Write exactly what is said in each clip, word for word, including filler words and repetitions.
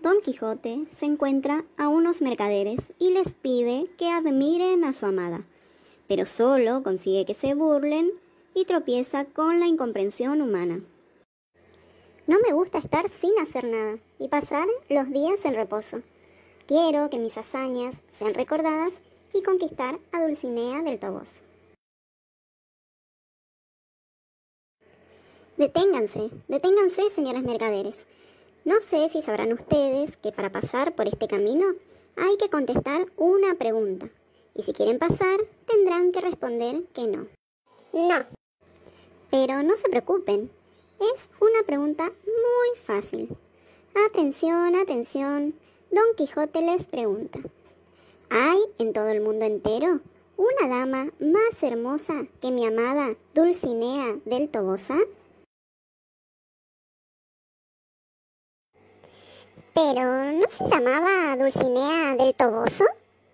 Don Quijote se encuentra a unos mercaderes y les pide que admiren a su amada, pero solo consigue que se burlen y tropieza con la incomprensión humana. No me gusta estar sin hacer nada y pasar los días en reposo. Quiero que mis hazañas sean recordadas y conquistar a Dulcinea del Toboso. Deténganse, deténganse, señores mercaderes. No sé si sabrán ustedes que para pasar por este camino hay que contestar una pregunta. Y si quieren pasar, tendrán que responder que no. No. Pero no se preocupen, es una pregunta muy fácil. Atención, atención, Don Quijote les pregunta. ¿Hay en todo el mundo entero una dama más hermosa que mi amada Dulcinea del Toboso? ¿Pero no se llamaba Dulcinea del Toboso?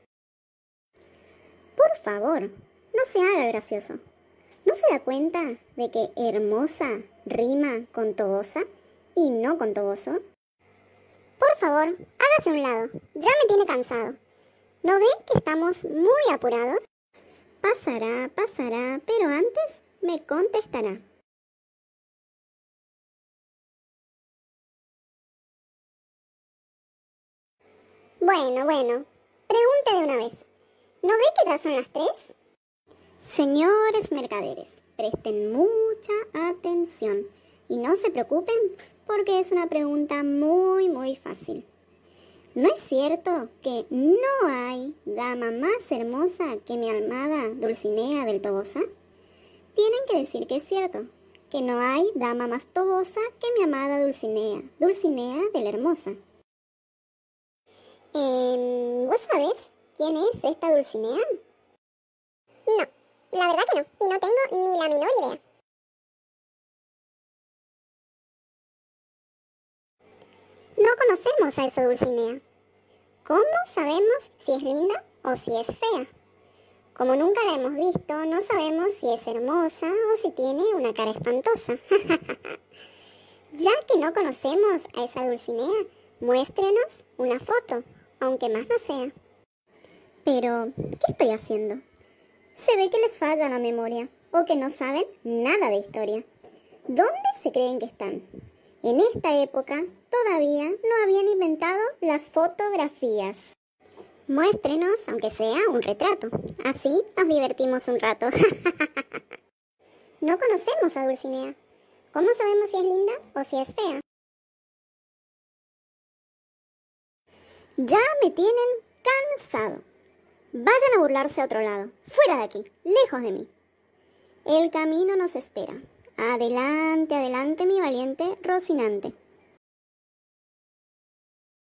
Por favor, no se haga el gracioso. ¿No se da cuenta de que hermosa rima con tobosa y no con toboso? Por favor, hágase a un lado. Ya me tiene cansado. ¿No ve que estamos muy apurados? Pasará, pasará, pero antes me contestará. Bueno, bueno, pregunte de una vez. ¿No ve que ya son las tres? Señores mercaderes, presten mucha atención y no se preocupen porque es una pregunta muy, muy fácil. ¿No es cierto que no hay dama más hermosa que mi amada Dulcinea del Toboso? Tienen que decir que es cierto, que no hay dama más tobosa que mi amada Dulcinea, Dulcinea de la Hermosa. Eh, ¿Vos sabés quién es esta Dulcinea? No, la verdad que no, y no tengo ni la menor idea. No conocemos a esa Dulcinea. ¿Cómo sabemos si es linda o si es fea? Como nunca la hemos visto, no sabemos si es hermosa o si tiene una cara espantosa. Ya que no conocemos a esa Dulcinea, muéstrenos una foto, aunque más no sea. Pero, ¿qué estoy haciendo? Se ve que les falla la memoria o que no saben nada de historia. ¿Dónde se creen que están? En esta época todavía no habían inventado las fotografías. Muéstrenos, aunque sea un retrato. Así nos divertimos un rato. No conocemos a Dulcinea. ¿Cómo sabemos si es linda o si es fea? Ya me tienen cansado. Vayan a burlarse a otro lado, fuera de aquí, lejos de mí. El camino nos espera. Adelante, adelante, mi valiente Rocinante.